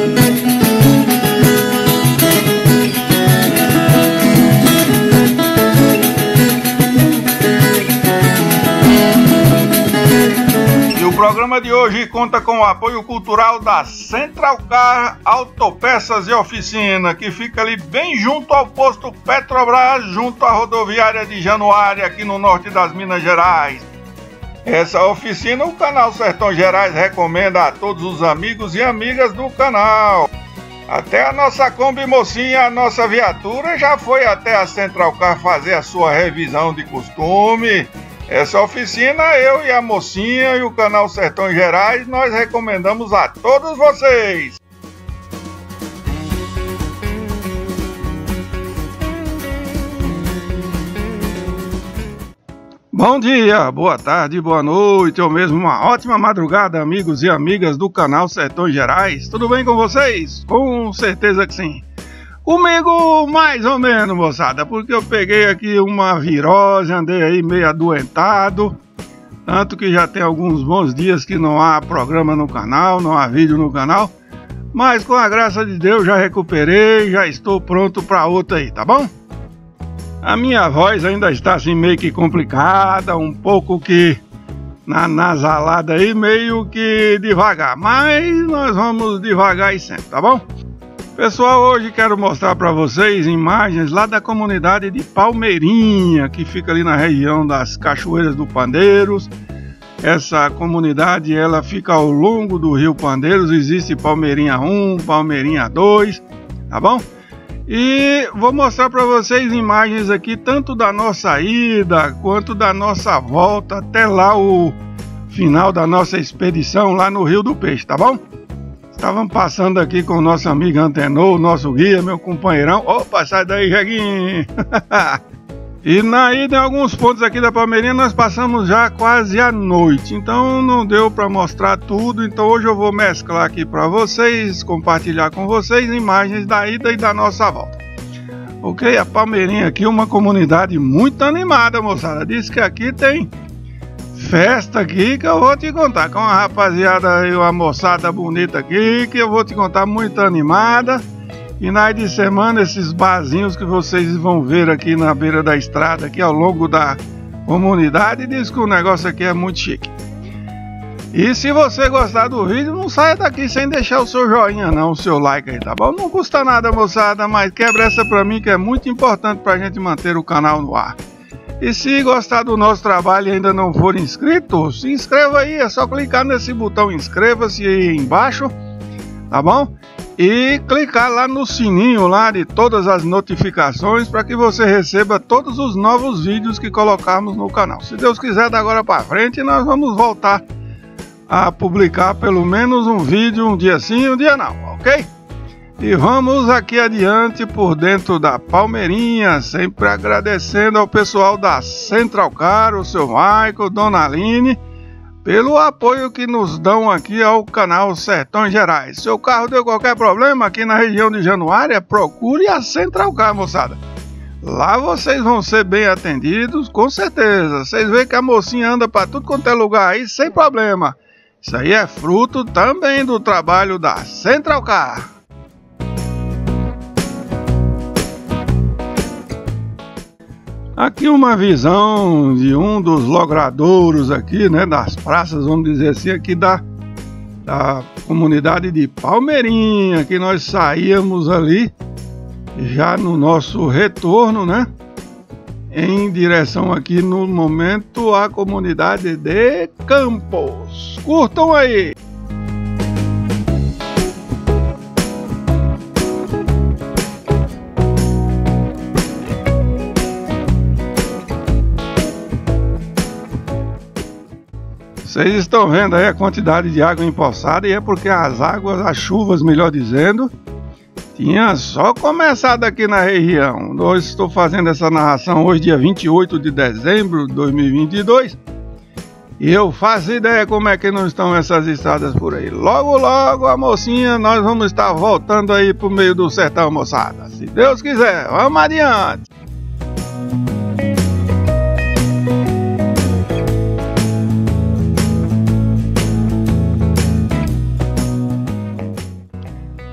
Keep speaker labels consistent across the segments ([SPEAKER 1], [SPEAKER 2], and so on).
[SPEAKER 1] O programa de hoje conta com o apoio cultural da Central Car Autopeças e Oficina, que fica ali bem junto ao posto Petrobras, junto à rodoviária de Januária, aqui no norte das Minas Gerais. Essa oficina o canal Sertões Gerais recomenda a todos os amigos e amigas do canal. Até a nossa Kombi Mocinha, a nossa viatura, já foi até a Central Car fazer a sua revisão de costume. Essa oficina, eu e a mocinha e o canal Sertões Gerais, nós recomendamos a todos vocês. Bom dia, boa tarde, boa noite, ou mesmo uma ótima madrugada, amigos e amigas do canal Sertões Gerais. Tudo bem com vocês? Com certeza que sim. Comigo mais ou menos, moçada, porque eu peguei aqui uma virose, andei aí meio adoentado, tanto que já tem alguns bons dias que não há programa no canal, não há vídeo no canal, mas com a graça de Deus já recuperei, já estou pronto para outra aí, tá bom? A minha voz ainda está assim meio que complicada, um pouco que na nasalada aí, meio que devagar, mas nós vamos devagar e sempre, tá bom? Pessoal, hoje quero mostrar para vocês imagens lá da comunidade de Palmeirinha, que fica ali na região das Cachoeiras do Pandeiros. Essa comunidade ela fica ao longo do rio Pandeiros, existe Palmeirinha 1, Palmeirinha 2, tá bom? E vou mostrar para vocês imagens aqui tanto da nossa ida quanto da nossa volta até lá o final da nossa expedição lá no Rio do Peixe, tá bom? Estávamos passando aqui com o nosso amigo Antenor, nosso guia, meu companheirão. Opa, sai daí, Jeguinho! E na ida em alguns pontos aqui da Palmeirinha nós passamos já quase a noite, então não deu para mostrar tudo, então hoje eu vou mesclar aqui para vocês, compartilhar com vocês imagens da ida e da nossa volta. Ok, a Palmeirinha aqui é uma comunidade muito animada, moçada, diz que aqui tem festa aqui que eu vou te contar, com uma rapaziada e uma moçada bonita aqui, que eu vou te contar muito animada. Finais de semana, esses barzinhos que vocês vão ver aqui na beira da estrada, aqui ao longo da comunidade, diz que o negócio aqui é muito chique. E se você gostar do vídeo, não saia daqui sem deixar o seu joinha não, o seu like aí, tá bom? Não custa nada, moçada, mas quebra essa pra mim que é muito importante pra gente manter o canal no ar. E se gostar do nosso trabalho e ainda não for inscrito, se inscreva aí, é só clicar nesse botão inscreva-se aí embaixo, tá bom? E clicar lá no sininho lá de todas as notificações para que você receba todos os novos vídeos que colocarmos no canal. Se Deus quiser, da agora para frente nós vamos voltar a publicar pelo menos um vídeo um dia sim e um dia não, ok? E vamos aqui adiante por dentro da Palmeirinha, sempre agradecendo ao pessoal da Central Car, o seu Michael, Dona Aline, pelo apoio que nos dão aqui ao canal Sertões Gerais. Seu carro deu qualquer problema aqui na região de Januária, procure a Central Car, moçada. Lá vocês vão ser bem atendidos, com certeza. Vocês veem que a mocinha anda para tudo quanto é lugar aí, sem problema. Isso aí é fruto também do trabalho da Central Car. Aqui uma visão de um dos logradouros aqui, né, das praças, vamos dizer assim, aqui da comunidade de Palmeirinha, que nós saíamos ali já no nosso retorno, né, em direção aqui no momento à comunidade de Campos. Curtam aí! Vocês estão vendo aí a quantidade de água empoçada, e é porque as chuvas, melhor dizendo, tinha só começado aqui na região. Hoje estou fazendo essa narração hoje, dia 28 de dezembro de 2022, e eu faço ideia como é que não estão essas estradas por aí. Logo, logo, a mocinha, nós vamos estar voltando aí pro meio do sertão, moçada. Se Deus quiser, vamos adiante.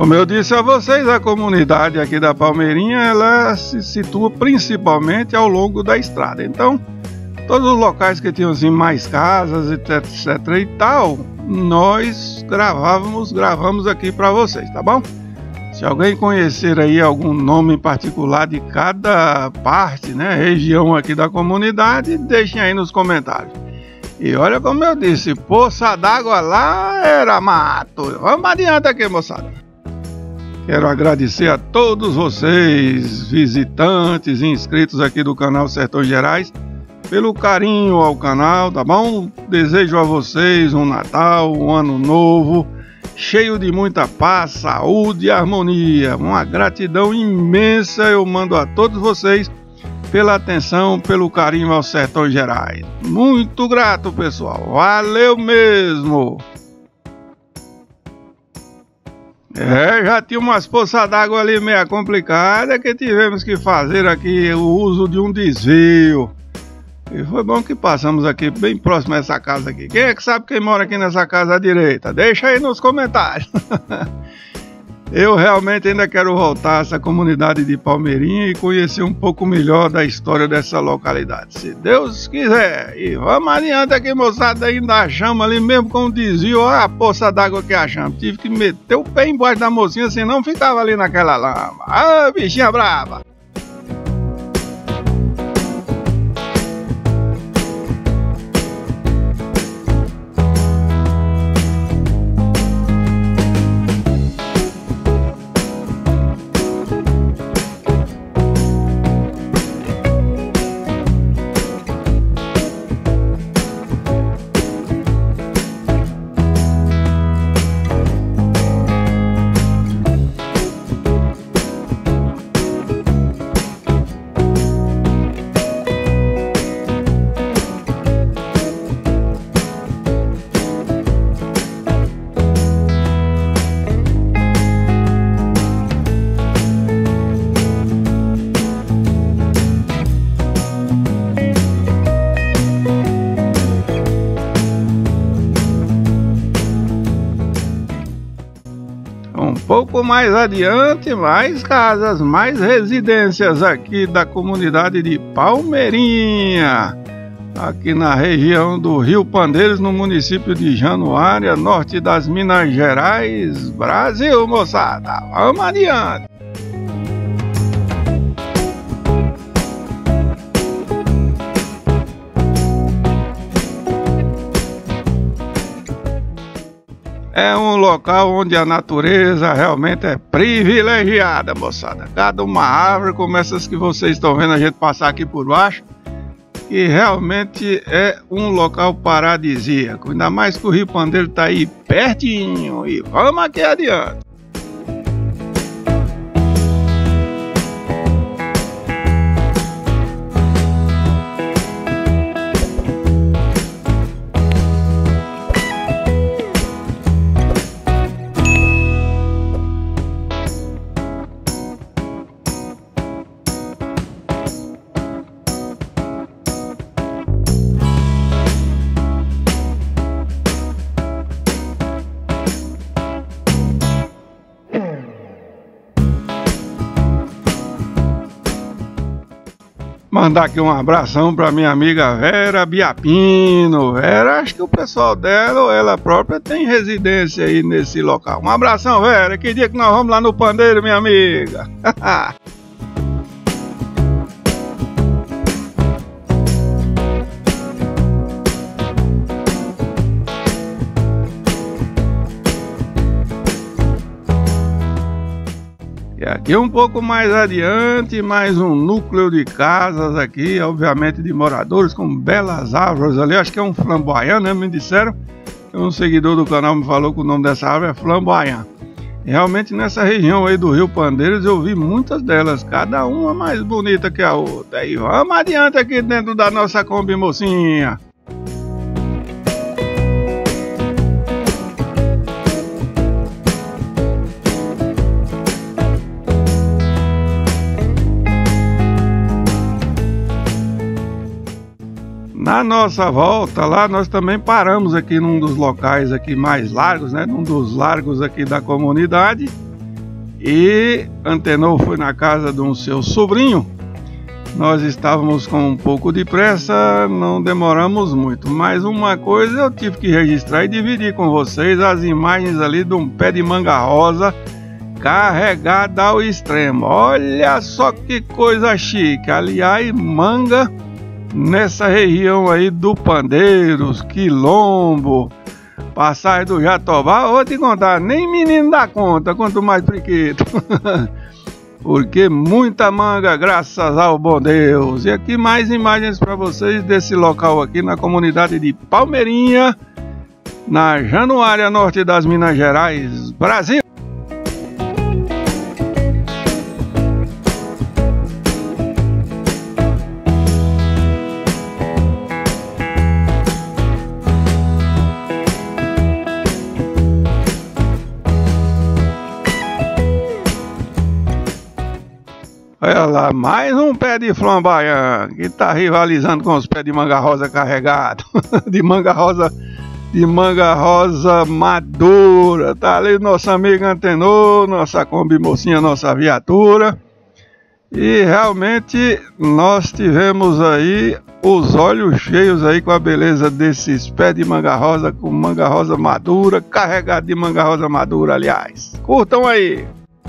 [SPEAKER 1] Como eu disse a vocês, a comunidade aqui da Palmeirinha, ela se situa principalmente ao longo da estrada. Então, todos os locais que tinham assim mais casas, etc e tal, nós gravamos aqui para vocês, tá bom? Se alguém conhecer aí algum nome em particular de cada parte, né, região aqui da comunidade, deixem aí nos comentários. E olha como eu disse, poça d'água lá era mato. Vamos adiante aqui, moçada. Quero agradecer a todos vocês, visitantes e inscritos aqui do canal Sertões Gerais, pelo carinho ao canal, tá bom? Desejo a vocês um Natal, um Ano Novo, cheio de muita paz, saúde e harmonia. Uma gratidão imensa eu mando a todos vocês pela atenção, pelo carinho aos Sertões Gerais. Muito grato, pessoal. Valeu mesmo. Já tinha umas poças d'água ali meio complicada que tivemos que fazer aqui o uso de um desvio. E foi bom que passamos aqui bem próximo a essa casa aqui. Quem é que sabe quem mora aqui nessa casa à direita? Deixa aí nos comentários. Eu realmente ainda quero voltar a essa comunidade de Palmeirinha e conhecer um pouco melhor da história dessa localidade, se Deus quiser. E vamos adiante aqui, moçada, ainda achamos ali mesmo com o desvio, olha a poça d'água que achamos. Tive que meter o pé embaixo da mocinha, senão ficava ali naquela lama. Ah, bichinha brava! Um pouco mais adiante, mais casas, mais residências aqui da comunidade de Palmeirinha, aqui na região do Rio Pandeiros, no município de Januária, norte das Minas Gerais, Brasil, moçada. Vamos adiante. É um local onde a natureza realmente é privilegiada, moçada. Cada uma árvore, como essas que vocês estão vendo a gente passar aqui por baixo, que realmente é um local paradisíaco. Ainda mais que o Rio Pandeiro está aí pertinho. E vamos aqui adiante. Mandar aqui um abração para minha amiga Vera Biapino. Vera, acho que o pessoal dela ou ela própria tem residência aí nesse local. Um abração, Vera. Que dia que nós vamos lá no Pandeiro, minha amiga? E aqui um pouco mais adiante, mais um núcleo de casas aqui, obviamente de moradores, com belas árvores ali. Acho que é um flamboyant, né? Me disseram. Um seguidor do canal me falou que o nome dessa árvore é flamboyant. E realmente nessa região aí do Rio Pandeiros eu vi muitas delas, cada uma mais bonita que a outra. E vamos adiante aqui dentro da nossa Kombi, mocinha. Na nossa volta lá, nós também paramos aqui num dos locais aqui mais largos, né? Num dos largos aqui da comunidade. e Antenor foi na casa de um seu sobrinho. Nós estávamos com um pouco de pressa, não demoramos muito, mas uma coisa eu tive que registrar e dividir com vocês: as imagens ali de um pé de manga rosa carregado ao extremo. Olha só que coisa chique. Aliás, manga nessa região aí do Pandeiros, Quilombo, Passagem do Jatobá, vou te contar, nem menino dá conta, quanto mais priquito. Porque muita manga, graças ao bom Deus. E aqui mais imagens para vocês desse local aqui na comunidade de Palmeirinha, na Januária Norte das Minas Gerais, Brasil. Olha lá, mais um pé de flamboyant que tá rivalizando com os pés de manga rosa carregado. de manga rosa madura. Tá ali nosso amigo Antenor, nossa Kombi mocinha, nossa viatura. E realmente nós tivemos aí os olhos cheios aí com a beleza desses pés de manga rosa, com manga rosa madura, carregado de manga rosa madura, aliás. Curtam aí!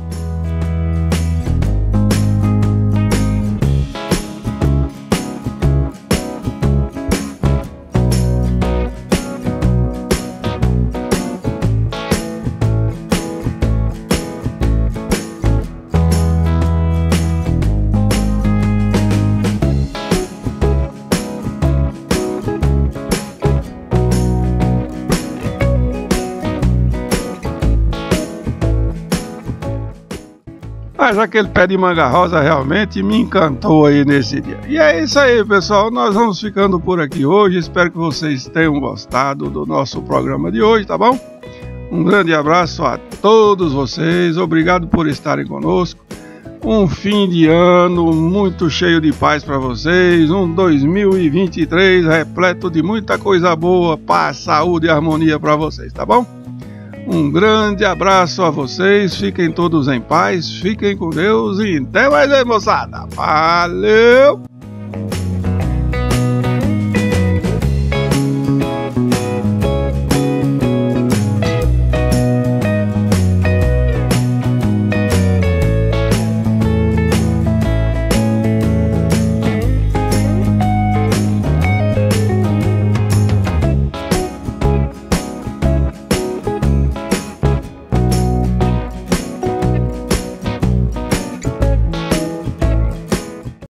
[SPEAKER 1] Mas aquele pé de manga rosa realmente me encantou aí nesse dia. E é isso aí, pessoal, nós vamos ficando por aqui hoje. Espero que vocês tenham gostado do nosso programa de hoje, tá bom? Um grande abraço a todos vocês, obrigado por estarem conosco. Um fim de ano muito cheio de paz para vocês, um 2023 repleto de muita coisa boa, paz, saúde e harmonia para vocês, tá bom? Um grande abraço a vocês, fiquem todos em paz, fiquem com Deus e até mais aí, moçada. Valeu!